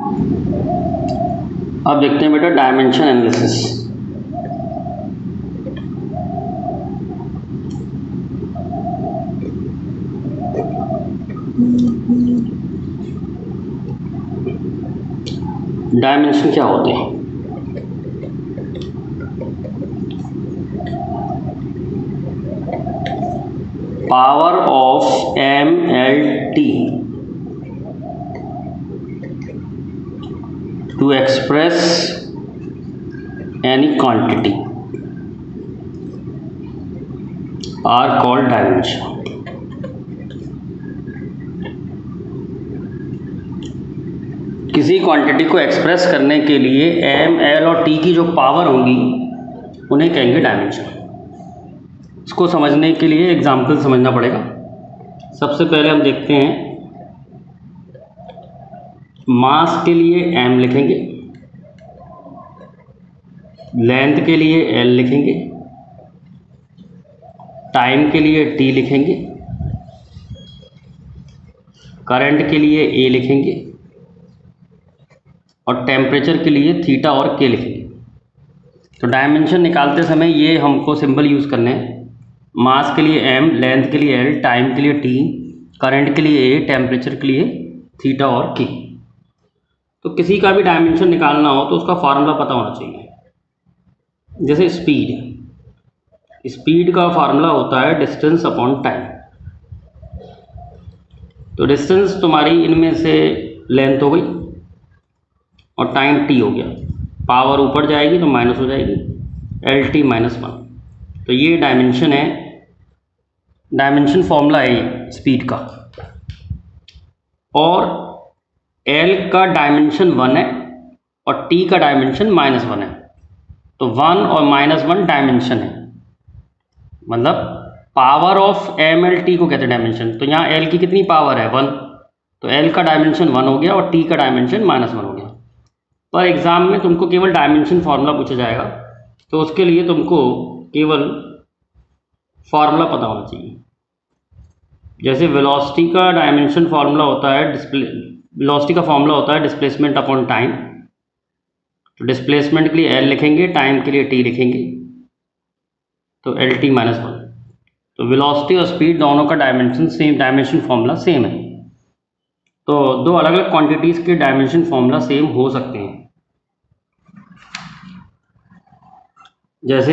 अब देखते हैं बेटा डायमेंशन एनालिसिस। डायमेंशन क्या होते हैं? Power of MLT to express any quantity are called dimension। किसी क्वांटिटी को एक्सप्रेस करने के लिए M, L और T की जो पावर होगी उन्हें कहेंगे डायमेंशन। इसको समझने के लिए एग्जाम्पल समझना पड़ेगा। सबसे पहले हम देखते हैं, मास के लिए M लिखेंगे, लेंथ के लिए L लिखेंगे, टाइम के लिए T लिखेंगे, करंट के लिए A लिखेंगे और टेम्परेचर के लिए थीटा और K लिखेंगे। तो डायमेंशन निकालते समय ये हमको सिंबल यूज़ करने हैं। मास के लिए M, लेंथ के लिए L, टाइम के लिए T, करंट के लिए A, टेम्परेचर के लिए थीटा और K। तो किसी का भी डायमेंशन निकालना हो तो उसका फार्मूला पता होना चाहिए। जैसे स्पीड का फार्मूला होता है डिस्टेंस अपॉन टाइम। तो डिस्टेंस तुम्हारी इनमें से लेंथ हो गई और टाइम T हो गया। पावर ऊपर जाएगी तो माइनस हो जाएगी, LT -1। तो ये डायमेंशन है, डायमेंशन फॉर्मूला है ये स्पीड का। और L का डायमेंशन 1 है और T का डायमेंशन -1 है। तो 1 और -1 डायमेंशन है, मतलब पावर ऑफ MLT को कहते हैं डायमेंशन। तो यहाँ L की कितनी पावर है? 1। तो L का डायमेंशन 1 हो गया और T का डायमेंशन -1 हो गया। पर एग्जाम में तुमको केवल डायमेंशन फार्मूला पूछा जाएगा, तो उसके लिए तुमको केवल फार्मूला पता होना चाहिए। जैसे वेलोसिटी का डायमेंशन फार्मूला होता है वेलोसिटी का फार्मूला होता है डिस्प्लेसमेंट अपॉन टाइम। तो डिस्प्लेसमेंट के लिए L लिखेंगे, टाइम के लिए T लिखेंगे, तो LT -1। तो वेलोसिटी और स्पीड दोनों का डायमेंशन फार्मूला सेम है। तो दो अलग अलग क्वांटिटीज़ के डायमेंशन फार्मूला सेम हो सकते हैं। जैसे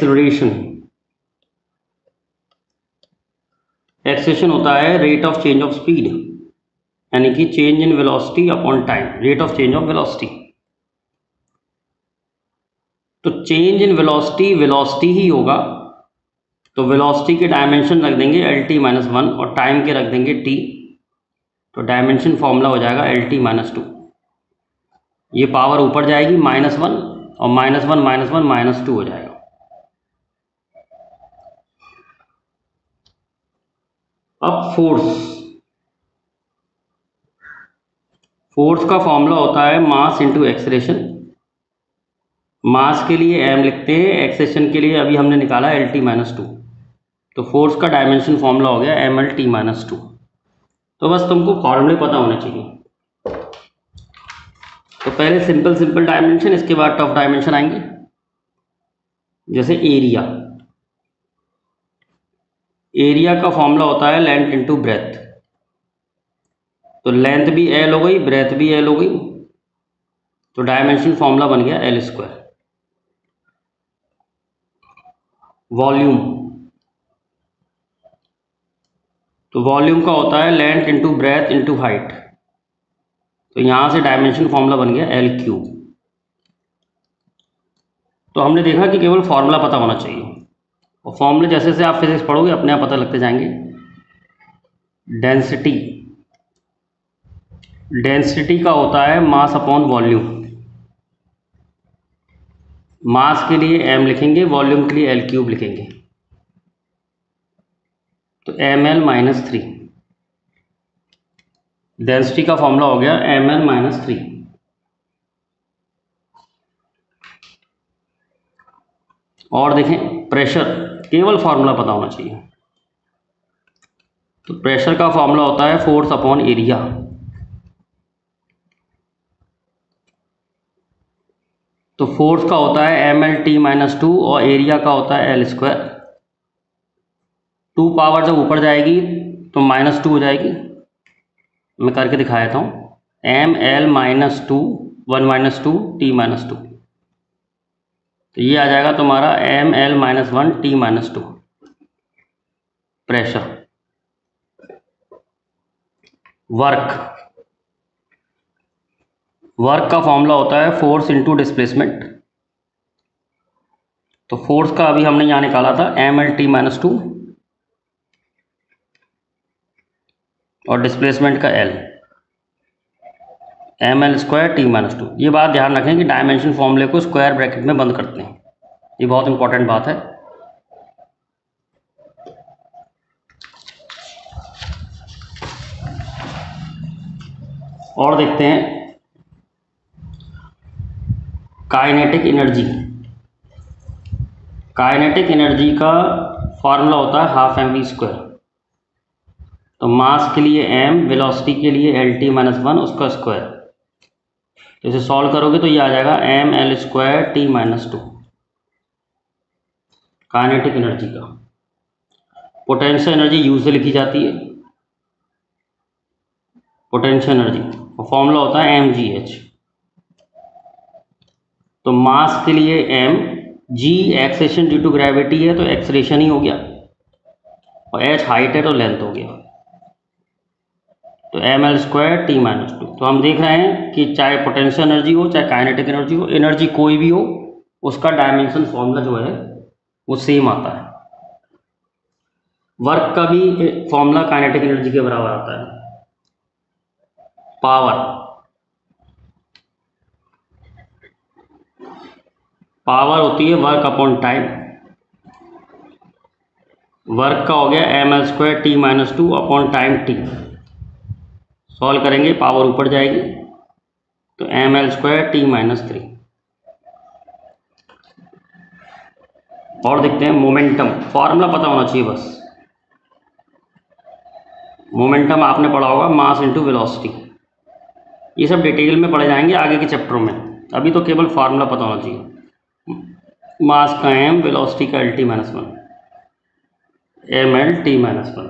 एक्सेलरेशन होता है rate of change of speed, यानी कि change in velocity upon time, rate of change of velocity. तो चेंज इन वेलोसिटी ही होगा, तो वेलोसिटी के डायमेंशन रख देंगे LT -1 और टाइम के रख देंगे T। तो डायमेंशन फॉर्मूला हो जाएगा LT -2। ये पावर ऊपर जाएगी -1 और -1 -2 हो जाएगा। अब फोर्स का फॉर्मूला होता है मास इंटू एक्सेलरेशन। मास के लिए M लिखते हैं, एक्सेलरेशन के लिए अभी हमने निकाला LT -2। तो फोर्स का डायमेंशन फॉर्मूला हो गया MLT -2। तो बस तुमको फॉर्मूले पता होने चाहिए। तो पहले सिंपल डायमेंशन, इसके बाद टफ डायमेंशन आएंगे। जैसे एरिया का फॉर्मूला होता है लेंथ इंटू ब्रेथ। तो लेंथ भी L हो गई, ब्रेथ भी L हो गई, तो डायमेंशन फॉर्मूला बन गया L²। वॉल्यूम, तो वॉल्यूम का होता है length into breadth into height. तो यहाँ से डायमेंशन फॉर्मूला बन गया L3। तो हमने देखा कि केवल फॉर्मूला पता होना चाहिए, और फॉर्मूले जैसे जैसे आप फिजिक्स पढ़ोगे अपने आप पता लगते जाएंगे। डेंसिटी का होता है मास अपॉन वॉल्यूम। मास के लिए M लिखेंगे, वॉल्यूम के लिए L³ लिखेंगे, तो ml -3। डेंसिटी का फॉर्मूला हो गया ml -3। और देखें प्रेशर, केवल फार्मूला पता होना चाहिए। तो प्रेशर का फॉर्मूला होता है फोर्स अपॉन एरिया। तो फोर्स का होता है ml(t-2) और एरिया का होता है L²। 2 पावर जब ऊपर जाएगी तो -2 हो जाएगी। मैं करके दिखा देता हूँ, ml-2 1 - 2 t-2, तो ये आ जाएगा तुम्हारा ml-1 t-2 प्रेशर। वर्क का फॉर्मूला होता है फोर्स इनटू डिस्प्लेसमेंट। तो फोर्स का अभी हमने यहाँ निकाला था ml(t-2) और डिस्प्लेसमेंट का L, ml² t-2। ये बात ध्यान रखें कि डायमेंशन फॉर्मूले को स्क्वायर ब्रैकेट में बंद करते हैं, ये बहुत इंपॉर्टेंट बात है। और देखते हैं काइनेटिक एनर्जी। काइनेटिक एनर्जी का फॉर्मूला होता है 12mv²। तो मास के लिए m, वेलोसिटी के लिए L(t-1) उसका स्क्वायर। तो इसे सॉल्व करोगे तो ये आ जाएगा ml² t-2 काइनेटिक एनर्जी का। पोटेंशियल एनर्जी U से लिखी जाती है, पोटेंशियल एनर्जी, और फॉर्मूला होता है mgh। तो मास के लिए m, g acceleration due to gravity है तो एक्सेलेरेशन ही हो गया, और h हाइट है तो लेंथ हो गया। तो ml² t-2। तो हम देख रहे हैं कि चाहे पोटेंशियल एनर्जी हो चाहे काइनेटिक एनर्जी हो, एनर्जी कोई भी हो, उसका डायमेंशन फॉर्मूला जो है वो सेम आता है। वर्क का भी फॉर्मूला काइनेटिक एनर्जी के बराबर आता है। पावर होती है वर्क अपॉन टाइम। वर्क का हो गया ml² t-2 upon time t। Solve करेंगे, पावर ऊपर जाएगी तो ml² t-3। और देखते हैं मोमेंटम। फॉर्मूला पता होना चाहिए बस। मोमेंटम आपने पढ़ा होगा, मास इनटू वेलोसिटी। ये सब डिटेल में पढ़े जाएंगे आगे के चैप्टरों में, अभी तो केवल फार्मूला पता होना चाहिए। मास का m, वेलोसिटी का L(t-1), ml(t-1).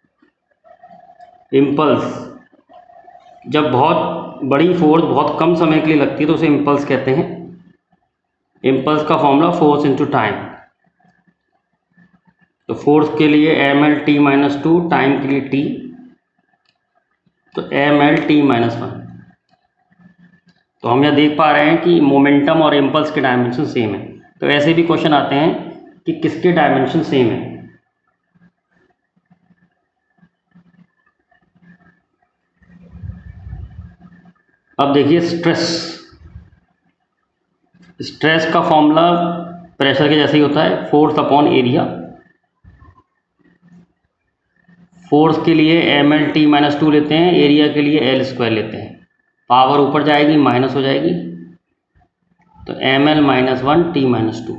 इम्पल्स, जब बहुत बड़ी फोर्स बहुत कम समय के लिए लगती है तो उसे इम्पल्स कहते हैं। इम्पल्स का फॉर्मूला फोर्स इनटू टाइम। तो फोर्स के लिए ml(t-2), टाइम के लिए t, तो ml(t-1). तो हम यह देख पा रहे हैं कि मोमेंटम और इम्पल्स के डायमेंशन सेम है। तो ऐसे भी क्वेश्चन आते हैं कि किसके डायमेंशन सेम है। अब देखिए स्ट्रेस। स्ट्रेस का फॉर्मूला प्रेशर के जैसे ही होता है, फोर्स अपॉन एरिया। फोर्स के लिए ml(t-2) लेते हैं, एरिया के लिए L² लेते हैं। पावर ऊपर जाएगी माइनस हो जाएगी, तो ml-1 t-2।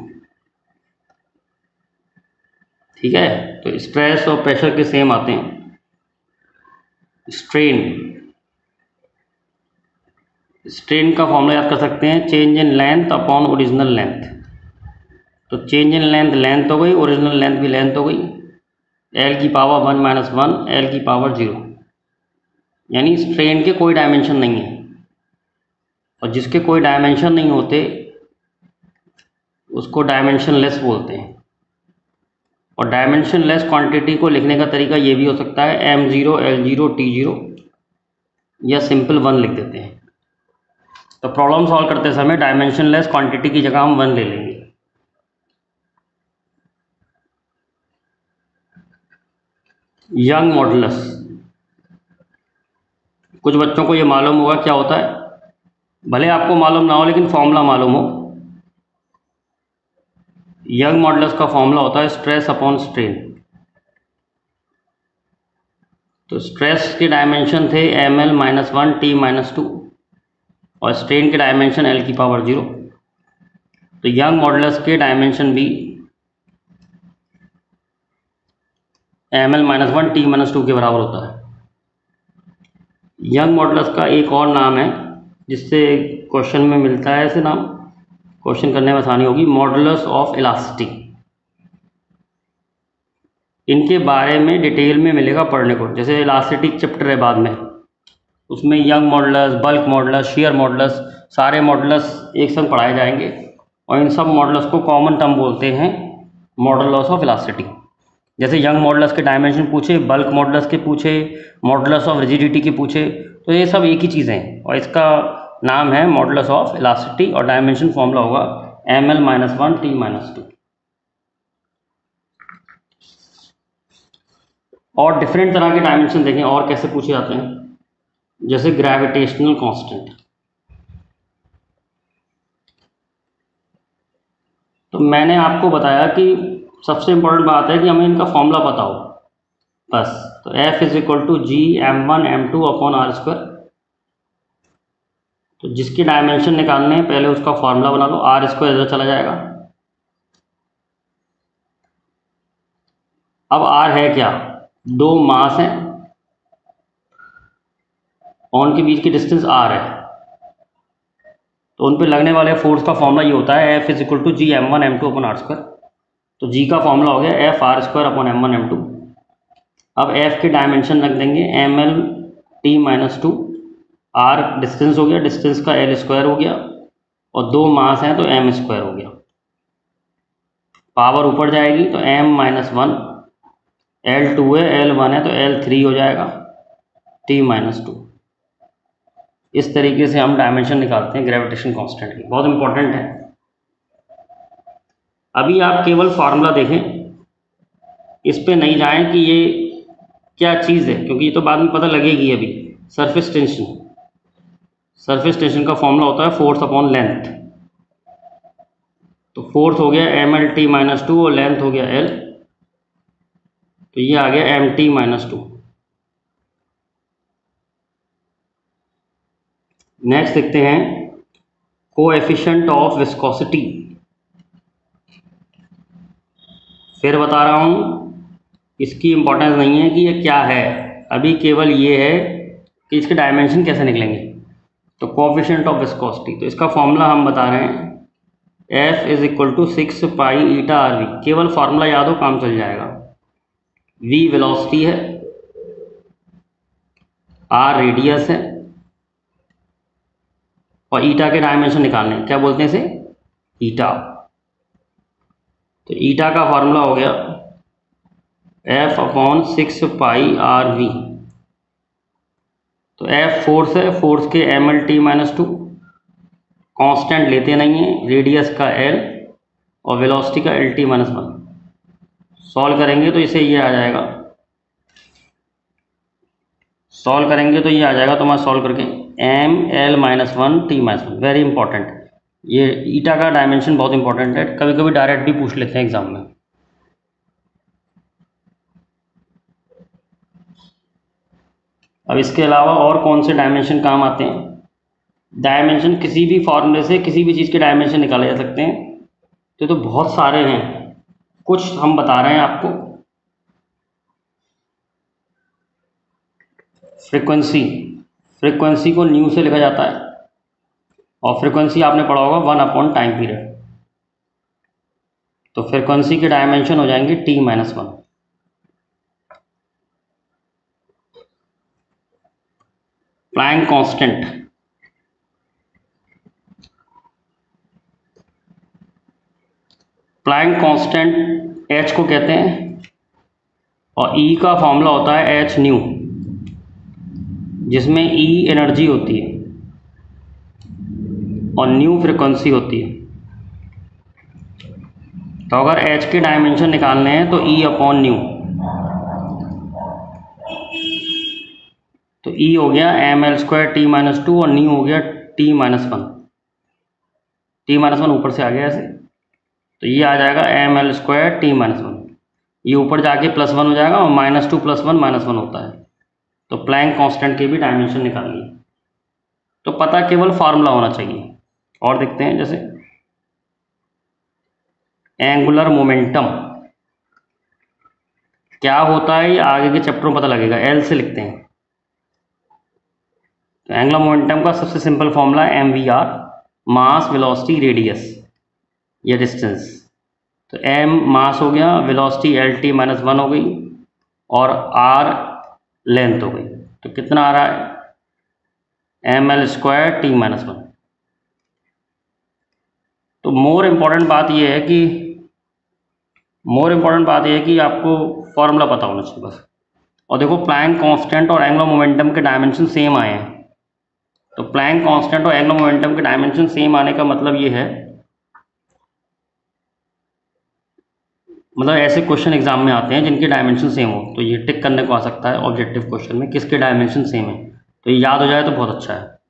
ठीक है, तो स्ट्रेस और प्रेशर के सेम आते हैं। स्ट्रेन का फॉर्मूला याद कर सकते हैं, change in length upon original length. तो चेंज इन लेंथ लेंथ हो गई, ओरिजिनल लेंथ भी लेंथ हो गई। L की पावर 1 - 1, L की पावर 0। यानी स्ट्रेन के कोई डायमेंशन नहीं है, और जिसके कोई डायमेंशन नहीं होते उसको डायमेंशन लेस बोलते हैं। और डायमेंशन लेस क्वांटिटी को लिखने का तरीका ये भी हो सकता है m0 L0 T0, या सिंपल 1 लिख देते हैं। तो प्रॉब्लम सॉल्व करते समय डायमेंशन लेस क्वांटिटी की जगह हम 1 ले लेंगे। यंग मॉडुलस, कुछ बच्चों को ये मालूम होगा क्या होता है, भले आपको मालूम ना हो लेकिन फॉर्मूला मालूम हो। यंग मॉडुलस का फॉर्मूला होता है स्ट्रेस अपॉन स्ट्रेन। तो स्ट्रेस के डायमेंशन थे ml-1 t-2, और स्ट्रेन के डायमेंशन L की पावर 0। तो यंग मॉडुलस के डायमेंशन भी ml-1 t-2 के बराबर होता है। यंग मॉडुलस का एक और नाम है जिससे क्वेश्चन में मिलता है ऐसे नाम, क्वेश्चन करने में आसानी होगी। मॉडुलस ऑफ इलास्टिसिटी, इनके बारे में डिटेल में मिलेगा पढ़ने को। जैसे इलास्टिसिटी चैप्टर है बाद में, उसमें Young modulus, bulk modulus, shear modulus, सारे मॉडुलस एक संग पढ़ाए जाएंगे और इन सब मॉडुलस को कॉमन टर्म बोलते हैं मॉडुलस ऑफ इलास्टिसिटी। जैसे यंग मॉडुलस के डायमेंशन पूछे, बल्क मॉडुलस के पूछे, मॉडुलस ऑफ रिजिडिटी के पूछे, तो ये सब एक ही चीज़ें हैं और इसका नाम है मॉडुलस ऑफ इलास्टिसिटी और डायमेंशन फॉर्मूला होगा ml-1 t-2। और डिफरेंट तरह के डायमेंशन देखें और कैसे पूछे जाते हैं, जैसे ग्रेविटेशनल कांस्टेंट। तो मैंने आपको बताया कि सबसे इंपॉर्टेंट बात है कि हमें इनका फॉर्मूला पता हो बस। तो F is equal to G m1 m2 upon r square. तो जिसके डायमेंशन निकालने हैं पहले उसका फॉर्मूला बना लो, r स्क्वायर इधर चला जाएगा। अब r है क्या, दो मास हैं और उनके बीच की डिस्टेंस r है, तो उन पे लगने वाले फोर्स का फॉर्मूला ये होता है F is equal to G m1 m2 upon r square. तो g का फॉर्मूला हो गया F r square upon m1 m2। अब F के डायमेंशन रख देंगे ml t-2, r डिस्टेंस हो गया, डिस्टेंस का l स्क्वायर हो गया और दो मास हैं तो m स्क्वायर हो गया। पावर ऊपर जाएगी तो m-1, L2 है, L1 है तो L3 हो जाएगा t-2। इस तरीके से हम डायमेंशन निकालते हैं ग्रेविटेशन कांस्टेंट की, बहुत इंपॉर्टेंट है। अभी आप केवल फार्मूला देखें, इस पे नहीं जाएं कि ये क्या चीज़ है, क्योंकि ये तो बाद में पता लगेगी। अभी सरफेस टेंशन, सरफेस टेंशन का फॉर्मूला होता है फोर्स अपॉन लेंथ। तो फोर्स हो गया mlt-2 और लेंथ हो गया l, तो ये आ गया mt-2। नेक्स्ट देखते हैं कोएफिशिएंट ऑफ विस्कोसिटी। फिर बता रहा हूँ, इसकी इंपॉर्टेंस नहीं है कि ये क्या है, अभी केवल ये है कि इसके डायमेंशन कैसे निकलेंगे। तो कोएफिशिएंट ऑफ विस्कोसिटी, तो इसका फॉर्मूला हम बता रहे हैं F is equal to 6 pi eta R V. केवल फार्मूला याद हो काम चल जाएगा। V वेलोसिटी है, R रेडियस है और ईटा के डायमेंशन निकालने हैं, क्या बोलते हैं इसे, ईटा। तो ईटा का फार्मूला हो गया F upon 6 pi R V. तो F फोर्स है, फोर्स के mlt-2, कांस्टेंट लेते नहीं है, रेडियस का L और वेलोसिटी का lt-1। सॉल्व करेंगे तो इसे ये आ जाएगा, सॉल्व करेंगे तो ये आ जाएगा। तो मैं सॉल्व करके ml-1 t-1, वेरी इंपॉर्टेंट। ये ईटा का डायमेंशन बहुत इंपॉर्टेंट है, कभी कभी डायरेक्ट भी पूछ लेते हैं एग्जाम में। अब इसके अलावा और कौन से डायमेंशन काम आते हैं। डायमेंशन किसी भी फॉर्मूले से किसी भी चीज़ के डायमेंशन निकाले जा सकते हैं, तो बहुत सारे हैं, कुछ हम बता रहे हैं आपको। फ्रीक्वेंसी, फ्रीक्वेंसी को न्यू से लिखा जाता है और फ्रीक्वेंसी आपने पढ़ा होगा 1 अपॉन टाइम पीरियड। तो फ्रीक्वेंसी के डायमेंशन हो जाएंगे t-1। Planck constant, Planck constant h को कहते हैं और E का फॉर्मूला होता है h न्यू, जिसमें E एनर्जी होती है और न्यू फ्रीक्वेंसी होती है। तो अगर h के डायमेंशन निकालने हैं तो E अपॉन न्यू, तो E हो गया ml² t-2 और न्यू हो गया t-1। t-1 ऊपर से आ गया ऐसे, तो ये आ जाएगा ml² t-1। ये ऊपर जाके +1 हो जाएगा और -2 + 1 -1 होता है। तो प्लैंक कांस्टेंट के भी डायमेंशन निकाल लिए। तो पता केवल फार्मूला होना चाहिए। और देखते हैं, जैसे एंगुलर मोमेंटम क्या होता है, ये आगे के चैप्टर में पता लगेगा। L से लिखते हैं। तो एंगुलर मोमेंटम का सबसे सिंपल फॉर्मूला है mvr, मास वेलोसिटी रेडियस। ये डिस्टेंस, तो m मास हो गया, वेलोसिटी lt माइनस 1 हो गई और r लेंथ हो गई। तो कितना आ रहा है ml² t माइनस 1। तो मोर इम्पॉर्टेंट बात यह है कि आपको फॉर्मूला पता होना चाहिए बस। और देखो प्लैंक कांस्टेंट और एंगुलर मोमेंटम के डायमेंशन सेम आए हैं। तो प्लैंक कांस्टेंट और एंगुलर मोमेंटम के डायमेंशन सेम आने का मतलब ये है, मतलब ऐसे क्वेश्चन एग्जाम में आते हैं जिनके डायमेंशन सेम हो, तो ये टिक करने को आ सकता है ऑब्जेक्टिव क्वेश्चन में किसके डायमेंशन सेम है। तो ये याद हो जाए तो बहुत अच्छा है।